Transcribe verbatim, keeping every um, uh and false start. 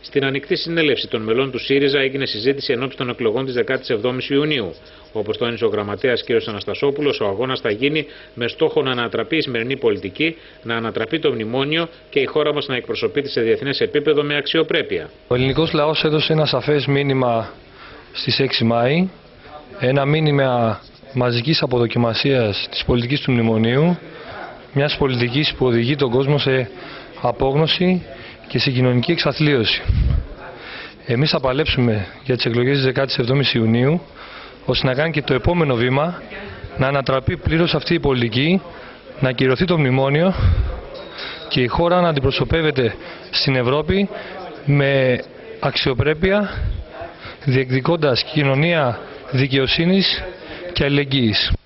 Στην ανοιχτή συνέλευση των μελών του ΣΥΡΙΖΑ έγινε συζήτηση ενώπιον των εκλογών της δεκάτης εβδόμης Ιουνίου. Όπως τόνισε ο γραμματέας κ. Αναστασόπουλος, ο αγώνας θα γίνει με στόχο να ανατραπεί η σημερινή πολιτική, να ανατραπεί το μνημόνιο και η χώρα μας να εκπροσωπείται σε διεθνές επίπεδο με αξιοπρέπεια. Ο ελληνικός λαός έδωσε ένα σαφές μήνυμα στις έξι Μάη, ένα μήνυμα μαζικής αποδοκιμασίας της πολιτικής του μνημονίου, μιας πολιτικής που οδηγεί τον κόσμο σε απόγνωση και σε κοινωνική εξαθλίωση. Εμείς θα παλέψουμε για τις εκλογές της δεκάτης εβδόμης Ιουνίου, ώστε να κάνει και το επόμενο βήμα, να ανατραπεί πλήρως αυτή η πολιτική, να ακυρωθεί το μνημόνιο και η χώρα να αντιπροσωπεύεται στην Ευρώπη με αξιοπρέπεια, διεκδικώντας κοινωνία δικαιοσύνης και αλληλεγγύης.